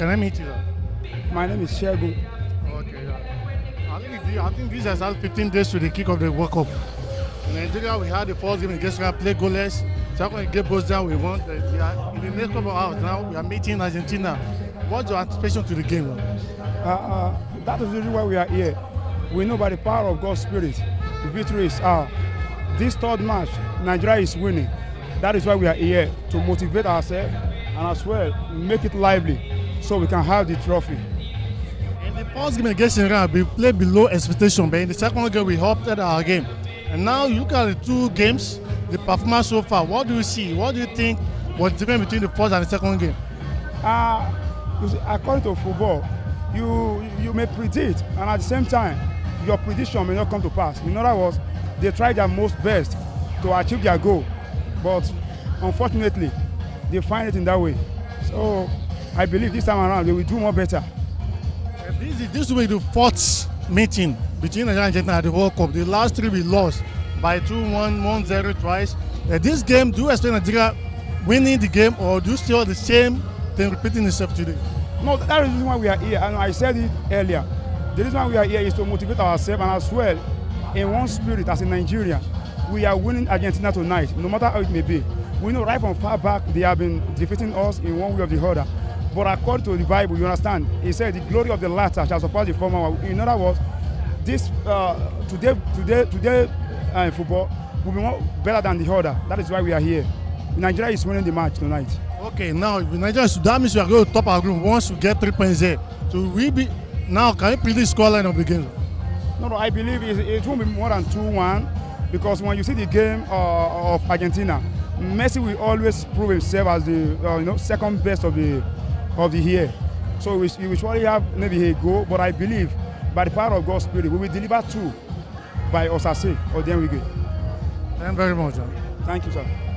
Can I meet you? My name is Shegun. Okay, I think this has had 15 days to the kick of the World Cup. In Nigeria, we had the first game against Ghana, play goalless. Second game goes down, we won. In the next couple of hours now, we are meeting Argentina. What's your anticipation to the game? That is the reason why we are here. We know by the power of God's Spirit, the victory is ours. This third match, Nigeria is winning. That is why we are here, to motivate ourselves and as well make it lively so we can have the trophy. In the first game against Iran, we played below expectation, but in the second game, we upped our game. And now you look at the two games, the performance so far. What do you see? What do you think was different between the first and the second game? You see, according to football, you may predict, and at the same time, your prediction may not come to pass. In other words, they try their most best to achieve their goal, but unfortunately, they find it in that way. So I believe this time around they will do more better. This will be the fourth meeting between Nigeria and Argentina at the World Cup. The last three we lost by 2-1, 1-0 twice. This game, do you expect Nigeria winning the game, or do you still the same thing repeating itself today? No, that is the reason why we are here, and I said it earlier. The reason why we are here is to motivate ourselves, and as well, in one spirit as a Nigerian, we are winning Argentina tonight, no matter how it may be. We know right from far back they have been defeating us in one way or the other. But according to the Bible, you understand, it said the glory of the latter shall surpass the former. In other words, this today football will be more better than the other. That is why we are here. Nigeria is winning the match tonight. Okay, now Nigeria, that means we are going to top our group once we get 3 points there. So we be now. Can you predict the scoreline of the game? No, I believe it won't be more than 2-1, because when you see the game of Argentina, Messi will always prove himself as the second best of the year. So we will surely have maybe a goal, but I believe by the power of God's Spirit we will deliver 2 by Osase or then we go. Thank you very much, John. Thank you, sir.